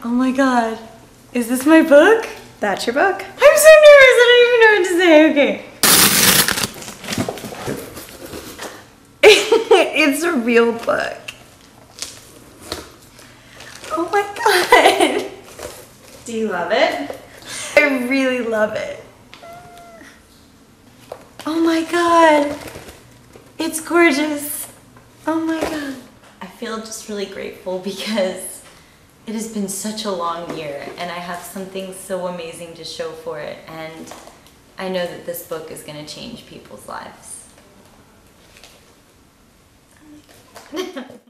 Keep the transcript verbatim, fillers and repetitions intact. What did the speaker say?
Oh my god. Is this my book? That's your book. I'm so nervous, I don't even know what to say. Okay. It's a real book. Oh my god. Do you love it? I really love it. Oh my god. It's gorgeous. Oh my god. I feel just really grateful because it has been such a long year and I have something so amazing to show for it, and I know that this book is going to change people's lives. Oh my god.